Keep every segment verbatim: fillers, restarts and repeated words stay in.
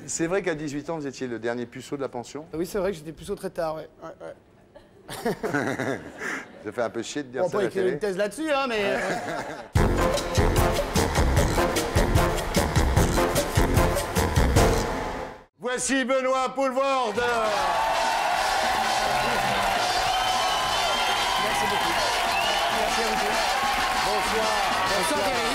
C'est vrai qu'à dix-huit ans, vous étiez le dernier puceau de la pension? Oui, c'est vrai que j'étais puceau très tard, ouais. ouais, ouais. Ça fait un peu chier de dire bon, ça à la télé. On peut écrire une thèse là-dessus, hein, mais... Ouais. Voici Benoît Poelvoorde. Merci beaucoup. Merci à vous. Bonsoir. Bonsoir, Thierry.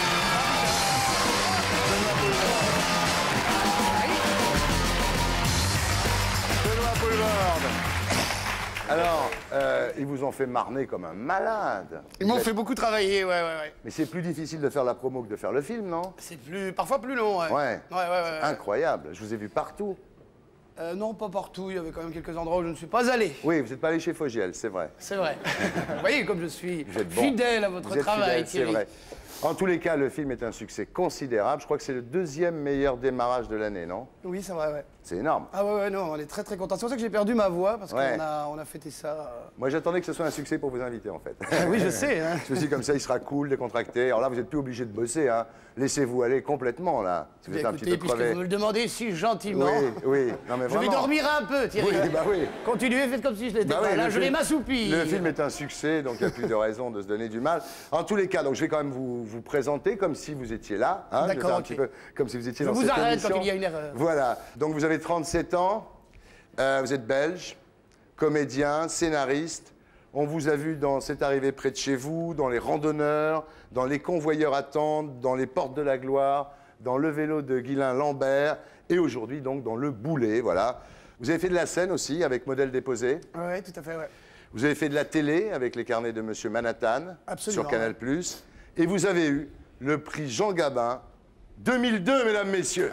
Benoît Poelvoorde. Alors, euh, ils vous ont fait marner comme un malade. Ils m'ont fait beaucoup travailler, ouais, ouais, ouais. Mais c'est plus difficile de faire la promo que de faire le film, non? C'est plus... parfois plus long, ouais. Ouais. Ouais, ouais, ouais, ouais. Incroyable. Je vous ai vu partout. Euh, non, pas partout. Il y avait quand même quelques endroits où je ne suis pas allé. Oui, vous n'êtes pas allé chez Fogiel, c'est vrai. C'est vrai. Vous voyez comme je suis Vous êtes bon. fidèle à votre Vous êtes travail, fidèle, c'est Thierry. vrai. En tous les cas, le film est un succès considérable. Je crois que c'est le deuxième meilleur démarrage de l'année, non? Oui, c'est vrai, ouais. C'est énorme. Ah ouais, ouais, non, on est très très contents. C'est pour ça que j'ai perdu ma voix, parce Ouais. qu'on a, on a fêté ça. euh. Moi, j'attendais que ce soit un succès pour vous inviter, en fait. Ah oui, je sais. Hein. Je me suis dit, comme ça, il sera cool, décontracté. Alors là, vous n'êtes plus obligé de bosser, hein. Laissez-vous aller complètement, là. Si vous êtes un Écoutez, petit peu puisque crevé. vous me le demandez si gentiment, Oui, oui. Non, mais je vais vraiment. dormir un peu, Thierry. Oui, bah oui. Continuez, faites comme si je l'étais Bah pas. oui, Là, le je vais film- m'assoupir. Le film est un succès, donc il n'y a plus de raison de se donner du mal. En tous les cas, donc je vais quand même vous, vous présenter comme si vous étiez là. Hein, je vais D'accord, faire un ok. petit peu comme si vous étiez Je dans vous cette arrête émission. quand il y a une erreur. Voilà. Donc vous avez trente-sept ans, euh, vous êtes belge, comédien, scénariste. On vous a vu dans C'est arrivé près de chez vous, dans Les Randonneurs, dans Les Convoyeurs attendent, dans Les Portes de la Gloire, dans Le Vélo de Guylain Lambert et aujourd'hui donc dans Le Boulet, voilà. Vous avez fait de la scène aussi avec Modèle déposé. Oui, tout à fait, ouais. Vous avez fait de la télé avec Les Carnets de Monsieur Manhattan Absolument, sur Canal plus. Et vous avez eu le prix Jean Gabin deux mille deux, mesdames, messieurs.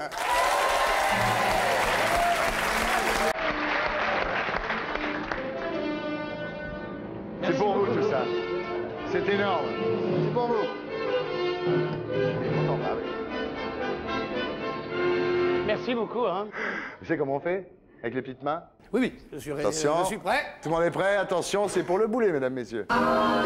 C'est pour vous tout ça. C'est énorme. C'est pour vous. Il est content, ah oui. Merci beaucoup. Hein. Vous savez comment on fait? Avec les petites mains? Oui, oui, je suis, ré- Attention. je suis prêt. Tout le monde est prêt? Attention, c'est pour Le Boulet, mesdames, messieurs. Très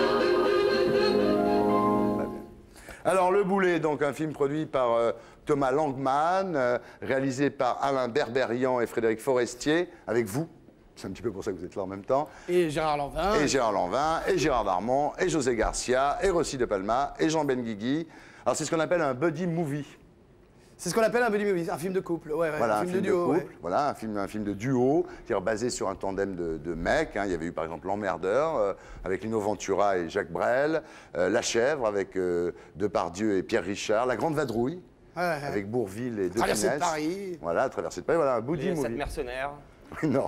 bien. Alors, Le Boulet, donc un film produit par euh, Thomas Langman, euh, réalisé par Alain Berberian et Frédéric Forestier, avec vous. C'est un petit peu pour ça que vous êtes là en même temps. Et Gérard Lanvin. Et Gérard Lanvin, et Gérard Darmon, et José Garcia, et Rossi de Palma, et Jean Benguigui. Alors, c'est ce qu'on appelle un buddy movie. C'est ce qu'on appelle un buddy movie, un film de couple. Ouais, ouais, Voilà, un film, de duo. couple, ouais. voilà, un film, un film de duo, c'est-à-dire basé sur un tandem de, de mecs. Hein. Il y avait eu par exemple L'Emmerdeur euh, avec Lino Ventura et Jacques Brel, euh, La Chèvre avec euh, Depardieu et Pierre Richard, La Grande Vadrouille Ouais, ouais. avec Bourvil et De Traversée de Funès. Paris. Voilà, Traversée de Paris, voilà, un buddy Les sept movie. mercenaires. Non.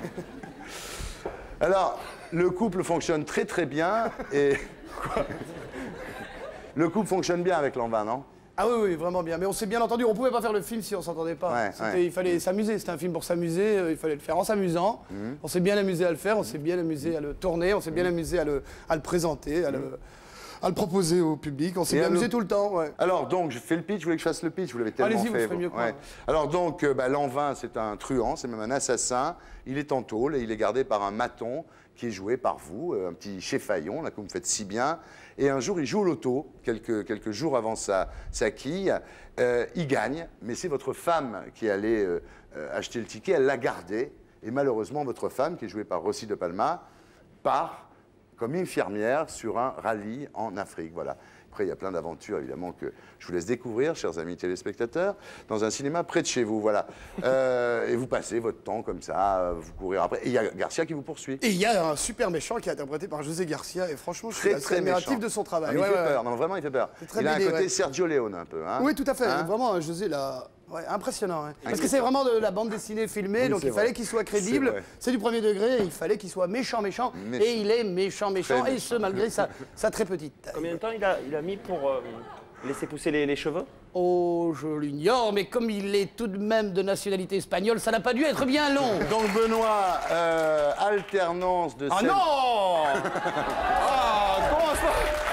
Alors, le couple fonctionne très très bien et... Quoi? Le couple fonctionne bien avec Lanvin, non? Ah oui, oui, vraiment bien. Mais on s'est bien entendu, on pouvait pas faire le film si on s'entendait pas. Ouais, C'était- ouais. Il fallait s'amuser, c'était un film pour s'amuser, euh, il fallait le faire en s'amusant. On s'est bien amusé à le faire, on s'est bien amusé à le tourner, on s'est bien amusé à le, à le présenter, à le, à le proposer au public. On s'est Et bien à amusé le- tout le temps, ouais. Alors donc, je fais le pitch, vous voulez que je fasse le pitch? Vous l'avez tellement Allez-y, vous fait. ferez mieux que moi. ouais. Alors donc, euh, bah, Lanvin, c'est un truand, c'est même un assassin. Il est en tôle et il est gardé par un maton qui est joué par vous, euh, un petit chéfaillon, là, que vous me faites si bien. Et un jour, il joue au loto, quelques, quelques jours avant sa, sa quille. Euh, il gagne, mais c'est votre femme qui allait euh, euh, acheter le ticket, elle l'a gardé. Et malheureusement, votre femme, qui est jouée par Rossi de Palma, part comme infirmière sur un rallye en Afrique. Voilà. Après, il y a plein d'aventures, évidemment, que je vous laisse découvrir, chers amis téléspectateurs, dans un cinéma près de chez vous. Voilà. Euh, et vous passez votre temps comme ça, euh, vous courir après. Et il y a Garcia qui vous poursuit. Et il y a un super méchant qui est interprété par José Garcia, et franchement, je suis Très, assez très admiratif méchant. de son travail. Non, mais Ouais, il fait ouais, peur, ouais. non, vraiment, il fait peur. C'est très Il a un BD, côté ouais. Sergio Leone, un peu. Hein. Oui, tout à fait. Hein? Vraiment, José, là, ouais, impressionnant. hein. Parce que Inquiétant. c'est vraiment de la bande dessinée filmée, Oui, donc c'est il fallait vrai. qu'il soit C'est crédible. vrai. C'est du premier degré, et il fallait qu'il soit méchant, méchant. Méchant. Et il est méchant, méchant, Très et ce, malgré sa, sa très petite taille. Combien de temps il a, il a mis pour euh, laisser pousser les, les cheveux? Oh, je l'ignore, mais comme il est tout de même de nationalité espagnole, ça n'a pas dû être bien long. Donc, Benoît, euh, alternance de Ah scène... non Ah, comment ça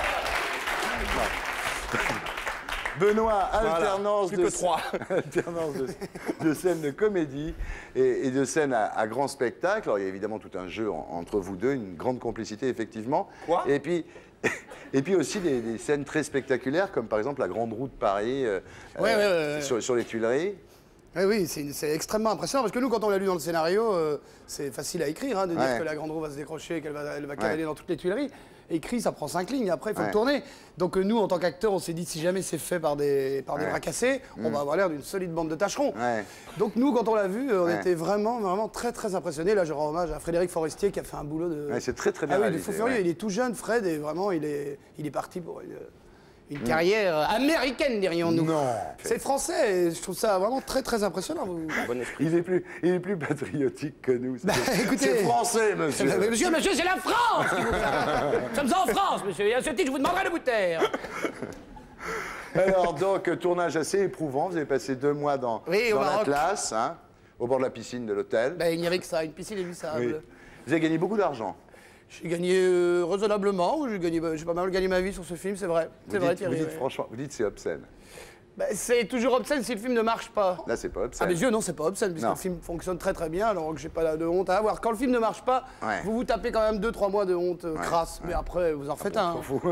Benoît, alternance, plus de, que trois. alternance de, de scènes de comédie et, et de scènes à, à grand spectacle. Alors, il y a évidemment tout un jeu en- entre vous deux, une grande complicité, effectivement. Quoi Et puis, et puis aussi des, des scènes très spectaculaires, comme par exemple la Grande Roue de Paris euh, Ouais, euh, ouais, ouais, ouais. Sur, sur les Tuileries. Oui, oui, c'est extrêmement impressionnant parce que nous, quand on l'a lu dans le scénario, euh, c'est facile à écrire, hein, de ouais. dire que la grande roue va se décrocher, qu'elle va, elle va cavaler ouais. dans toutes les Tuileries. Écrit, ça prend cinq lignes, après il faut ouais. le tourner. Donc euh, nous, en tant qu'acteurs, on s'est dit si jamais c'est fait par des, par des ouais. bras cassés, mmh. on va avoir l'air d'une solide bande de tâcherons. Ouais. Donc nous, quand on l'a vu, euh, on ouais. était vraiment, vraiment très, très impressionnés. Là, je rends hommage à Frédéric Forestier qui a fait un boulot de... Ouais, c'est très, très bien ah, oui, réalisé, de fou furieux. ouais. Il est tout jeune, Fred, et vraiment, il est, il est parti pour une... Une carrière américaine, dirions-nous. Non. C'est français, et je trouve ça vraiment très très impressionnant. Vous... Bon esprit. Il est plus, il est plus patriotique que nous. Bah, écoutez... C'est français, monsieur. Mais monsieur, monsieur, c'est la France qui vous parle. Nous sommes en France, monsieur, et à ce titre, je vous demanderai de vous taire. Alors, donc, tournage assez éprouvant. Vous avez passé deux mois dans, oui, dans au la Maroc. classe, hein, au bord de la piscine de l'hôtel. Ben, il n'y avait que ça, une piscine et du sable. Oui. Vous avez gagné beaucoup d'argent. J'ai gagné euh, raisonnablement, j'ai gagné, j'ai pas mal gagné ma vie sur ce film, c'est vrai. C'est vrai, dites, Thierry. vous dites ouais. franchement, vous dites c'est obscène. Ben, c'est toujours obscène si le film ne marche pas. Là, c'est pas obscène. À mes yeux, non, c'est pas obscène, puisque Non. le film fonctionne très très bien, alors que j'ai pas de honte à avoir. Quand le film ne marche pas, Ouais. vous vous tapez quand même deux trois mois de honte euh, Ouais, crasse, ouais. mais après, vous en faites un. S'en hein. fout.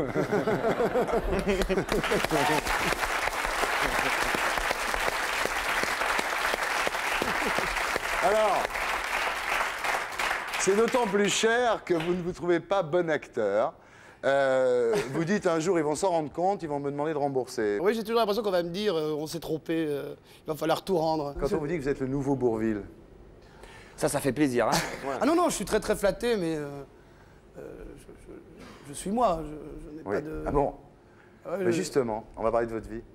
Alors, c'est d'autant plus cher que vous ne vous trouvez pas bon acteur. Euh, vous dites un jour, ils vont s'en rendre compte, ils vont me demander de rembourser. Oui, j'ai toujours l'impression qu'on va me dire, euh, on s'est trompé, euh, il va falloir tout rendre. Quand on vous dit que vous êtes le nouveau Bourvil, Ça, ça fait plaisir, hein. Ouais. Ah non, non, je suis très très flatté, mais euh, euh, je, je- je suis moi, je, je n'ai oui. pas de... Ah bon Ouais, Mais je- justement, on va parler de votre vie.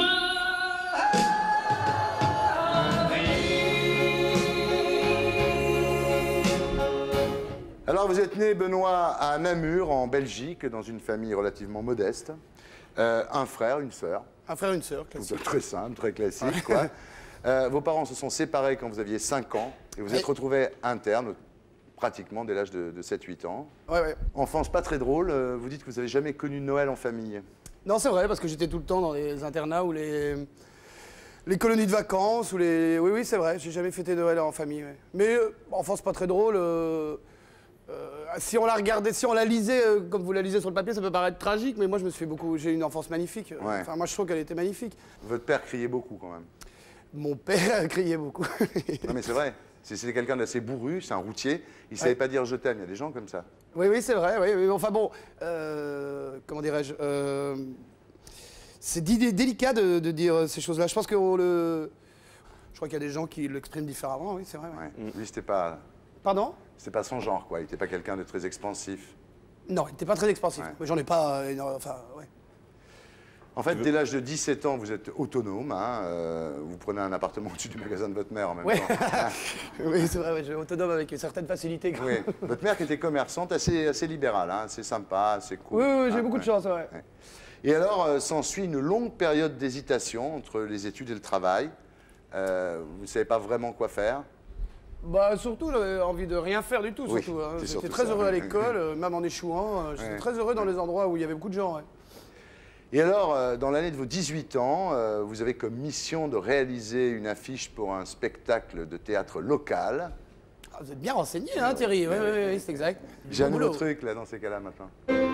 Alors, vous êtes né, Benoît, à Namur, en Belgique, dans une famille relativement modeste. Euh, un frère, une sœur. Un frère et une sœur, classique. Donc, très simple, très classique, quoi. Euh, vos parents se sont séparés quand vous aviez cinq ans et vous Oui. êtes retrouvés internes pratiquement dès l'âge de, de sept huit ans. Ouais, ouais. Enfance pas très drôle, euh, vous dites que vous n'avez jamais connu Noël en famille. Non, c'est vrai, parce que j'étais tout le temps dans les internats ou les, les colonies de vacances, ou les... Oui, oui, c'est vrai, j'ai jamais fêté Noël en famille. Ouais. Mais, euh, enfance pas très drôle, euh, euh, si on la regardait, si on la lisait euh, comme vous la lisez sur le papier, ça peut paraître tragique, mais moi, je me suis fait beaucoup... J'ai eu une enfance magnifique. Ouais. Enfin, moi, je trouve qu'elle était magnifique. Votre père criait beaucoup quand même. Mon père criait beaucoup. Non mais c'est vrai, c'est c'est quelqu'un d'assez bourru, c'est un routier, il ne savait Ouais. pas dire je t'aime, il y a des gens comme ça. Oui, oui, c'est vrai. Oui, oui. Enfin bon, euh, comment dirais-je euh, c'est dé- délicat de, de dire ces choses-là. Je pense que on le... Je crois qu'il y a des gens qui l'expriment différemment, oui, c'est vrai. ouais. Ouais. Lui, c'était pas, Pardon c'était pas son genre, quoi. Il n'était pas quelqu'un de très expansif. Non, il n'était pas très expansif. Ouais. Mais j'en ai pas... euh, énorme- enfin, ouais. En fait, dès l'âge de dix-sept ans, vous êtes autonome. Hein, euh, vous prenez un appartement au-dessus du magasin de votre mère en même Ouais. temps. Oui, c'est vrai, ouais, je suis autonome avec une certaine facilité. quoi. Oui. Votre mère qui était commerçante, assez, assez libérale, hein, assez sympa, assez cool. Oui, oui, oui, j'ai hein, beaucoup ouais. de chance, ouais. Ouais. Et alors, euh, s'ensuit une longue période d'hésitation entre les études et le travail. Euh, vous ne savez pas vraiment quoi faire. Bah surtout, j'avais envie de rien faire du tout, Oui, surtout. hein. c'est J'étais surtout très ça. heureux à l'école, euh, même en échouant. euh, J'étais Ouais. très heureux dans les endroits où il y avait beaucoup de gens, ouais. Et alors, euh, dans l'année de vos dix-huit ans, euh, vous avez comme mission de réaliser une affiche pour un spectacle de théâtre local. Ah, vous êtes bien renseigné, hein, Thierry. Oui, oui, oui, oui, c'est exact. J'ai un Bon nouveau boulot. truc, là, dans ces cas-là, maintenant.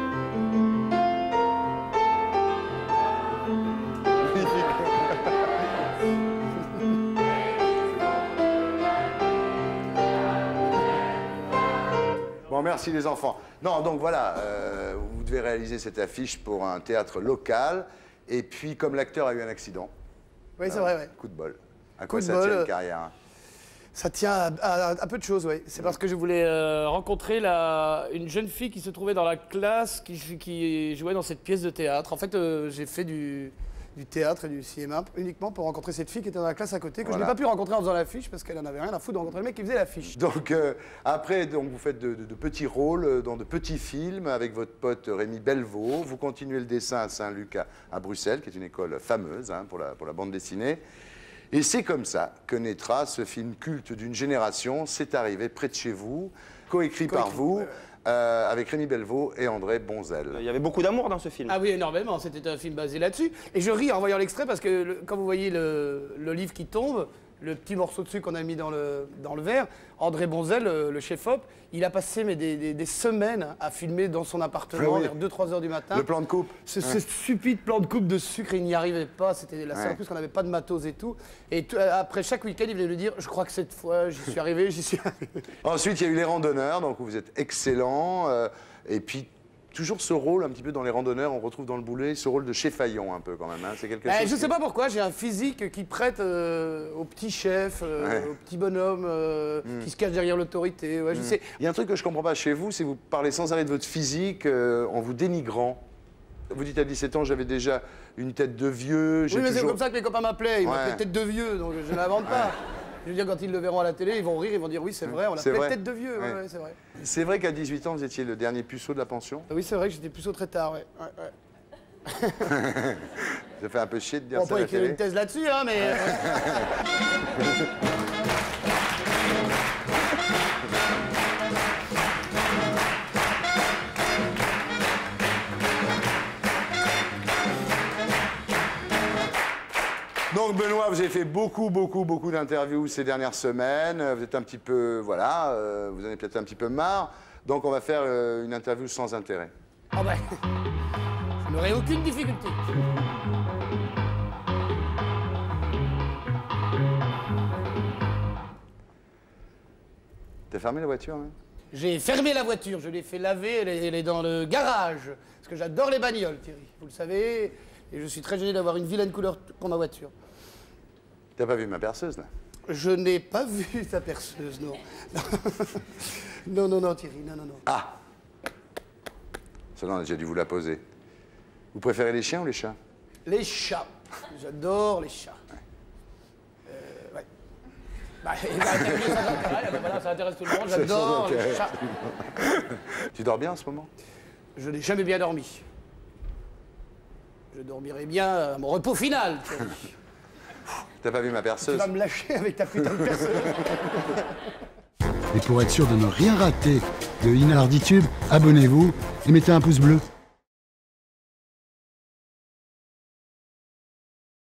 Bon, merci les enfants. Non, donc voilà, euh, vous devez réaliser cette affiche pour un théâtre local. Et puis, comme l'acteur a eu un accident, Oui, c'est vrai, ouais. coup de bol. À Coup quoi de ça bol, tient euh, une carrière hein Ça tient à, à- à peu de choses, oui. C'est parce que je voulais euh, rencontrer la, une jeune fille qui se trouvait dans la classe, qui, qui jouait dans cette pièce de théâtre. En fait, euh, j'ai fait du, du théâtre et du cinéma uniquement pour rencontrer cette fille qui était dans la classe à côté, que Voilà. je n'ai pas pu rencontrer en faisant l'affiche, parce qu'elle en avait rien à foutre de rencontrer le mec qui faisait l'affiche. Donc euh, après, donc, vous faites de, de- de petits rôles euh, dans de petits films avec votre pote Rémi Belvaux. Vous continuez le dessin à Saint-Luc à, à Bruxelles, qui est une école fameuse hein, pour, la, pour la bande dessinée. Et c'est comme ça que naîtra ce film culte d'une génération. C'est arrivé près de chez vous, coécrit par Coécrit, vous, ouais, ouais. euh, avec Rémi Belvaux et André Bonzel. Il y avait beaucoup d'amour dans ce film. Ah oui, énormément. C'était un film basé là-dessus. Et je ris en voyant l'extrait parce que le- quand vous voyez le, le livre qui tombe, le petit morceau de sucre qu'on a mis dans le, dans le verre. André Bonzel, le, le chef-op, il a passé mais, des, des, des semaines à filmer dans son appartement Ah oui. vers deux trois heures du matin. Le plan de coupe. Ce, Ouais. ce stupide plan de coupe de sucre, il n'y arrivait pas. C'était la seule Ouais. en plus qu'on n'avait pas de matos et tout. Et tout, après chaque week-end, il venait lui dire, je crois que cette fois, j'y suis arrivé, j'y suis arrivé. Ensuite, il y a eu les randonneurs, donc vous êtes excellent. euh, et puis, toujours ce rôle, un petit peu dans les randonneurs, on retrouve dans le boulet ce rôle de chef faillon un peu quand même. Hein. C'est quelque Eh, chose. je qui- sais pas pourquoi, j'ai un physique qui prête euh, au petit chef, euh, Ouais. au petit bonhomme euh, qui se cache derrière l'autorité. Ouais, je sais. Il y a un truc que je comprends pas chez vous, c'est que vous parlez sans arrêt de votre physique euh, en vous dénigrant. Vous dites à dix-sept ans, j'avais déjà une tête de vieux. j'ai Oui, mais c'est toujours... comme ça que les copains m'appelaient. Ils Ouais. m'appelaient tête de vieux, donc je ne l'invente pas. Je veux dire, quand ils le verront à la télé, ils vont rire, ils vont dire oui, c'est vrai, on C'est l'appelait vrai. tête de vieux. Ouais, Ouais. ouais, c'est vrai. C'est vrai qu'à dix-huit ans, vous étiez le dernier puceau de la pension. Oui, c'est vrai que j'étais puceau très tard. Ouais. Ouais, ouais. Ça fait un peu chier de dire On ça à peut la écrire télé. une thèse là-dessus, hein, mais. Donc Benoît, vous avez fait beaucoup, beaucoup, beaucoup d'interviews ces dernières semaines. Vous êtes un petit peu, voilà, euh, vous en avez peut-être un petit peu marre. Donc on va faire euh, une interview sans intérêt. Ah ben. Je n'aurai aucune difficulté. T'as fermé la voiture, hein? J'ai fermé la voiture, je l'ai fait laver, elle est, elle est dans le garage. Parce que j'adore les bagnoles, Thierry. Vous le savez. Et je suis très gêné d'avoir une vilaine couleur pour ma voiture. T'as pas vu ma perceuse, là? Je n'ai pas vu ta perceuse, non. Non, non, non, Thierry, non, non, non. Ah! Celle-là, on a déjà dû vous la poser. Vous préférez les chiens ou les chats? Les chats. J'adore les chats. Euh, ouais. Bah, bah, t'as vu, ça intéresse, bah, voilà, ça intéresse tout le monde, j'adore sans les intérêt. chats. Tu dors bien en ce moment? Je n'ai jamais bien dormi. Je dormirai bien à mon repos final, Thierry. T'as pas vu ma Tu perceuse? vas me lâcher avec ta putain de perceuse. Et pour être sûr de ne rien rater de Inarditube, abonnez-vous et mettez un pouce bleu.